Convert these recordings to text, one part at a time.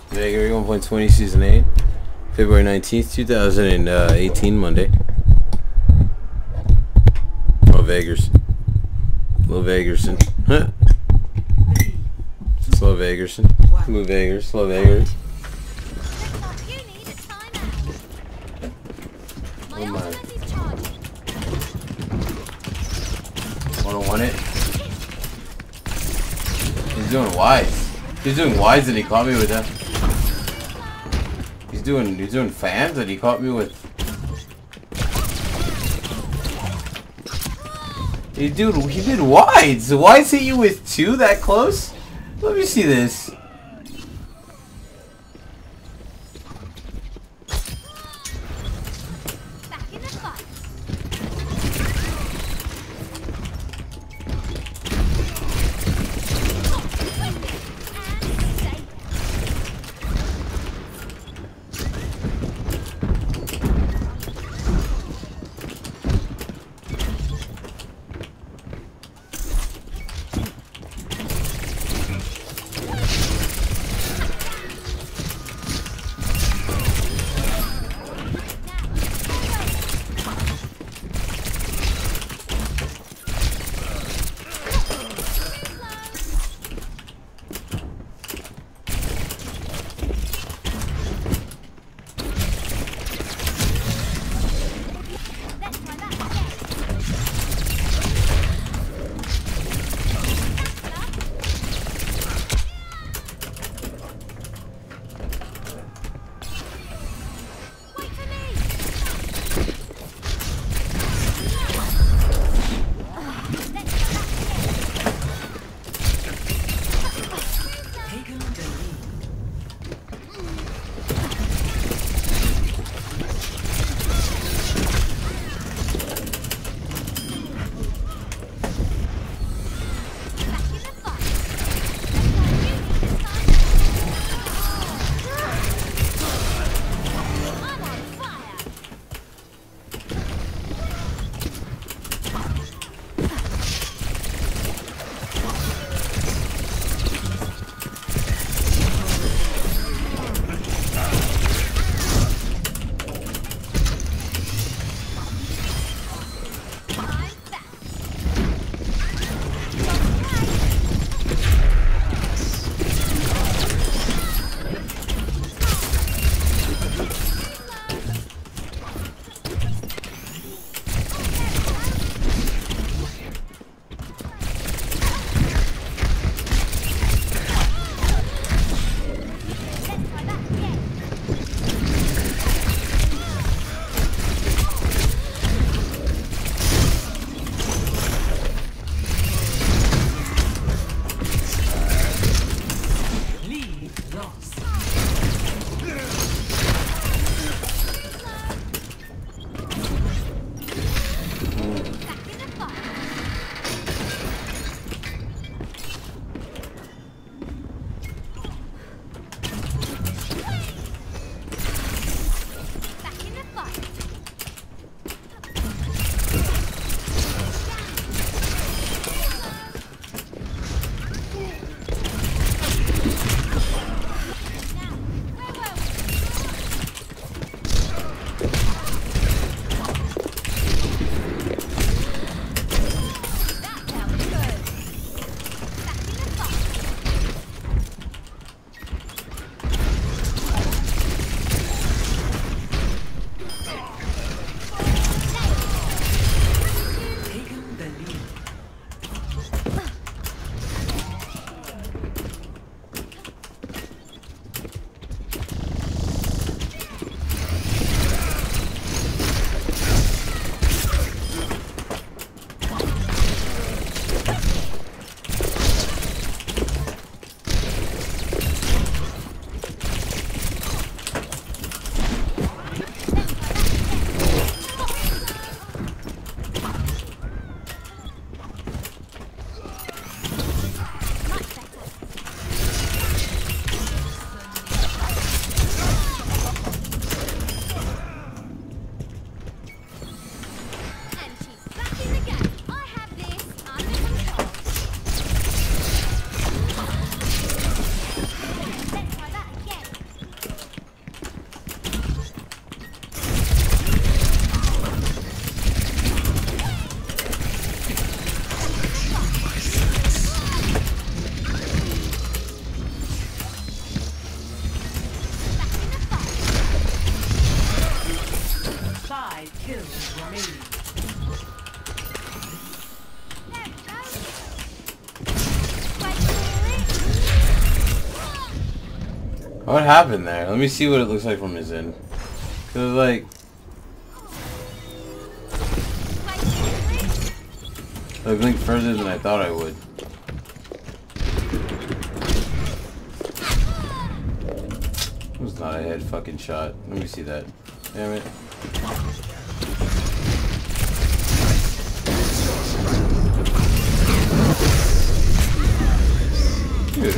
Vagary 1.20 Season 8, February 19th, 2018, Monday. Oh, Vagers. Little Vagerson. Huh. Slow Vagerson. Move Vagers, slow Vagers. Oh my. 101 it. He's doing wise. He's doing wise and he caught me with that. He's doing fans and he caught me with. He did wides. Wides hit you with 2 that close? Let me see this. What happened there? Let me see what it looks like from his end. Cause like, I blinked further than I thought I would. It was not a head fucking shot. Let me see that. Damn it. Dude.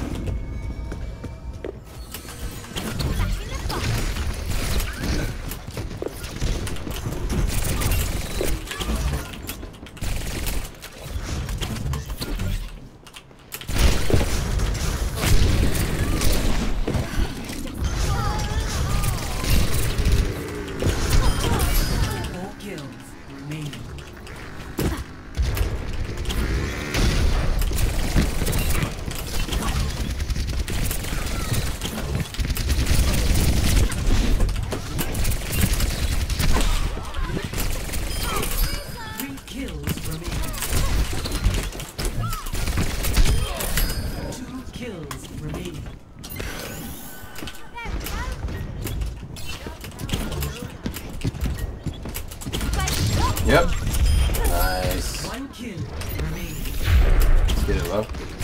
Yep. Nice. One kill remaining. Let's get it low.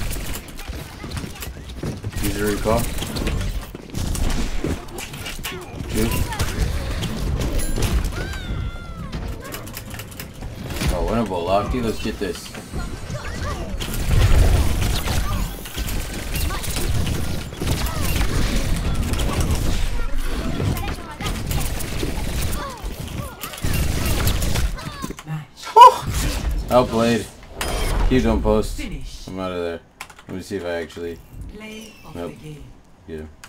Use your recall. Two. Oh, winnable, Lofty. Let's get this. Outplayed. Keep don't post. I'm out of there. Let me see if I actually. Play of Nope. the game. Get him.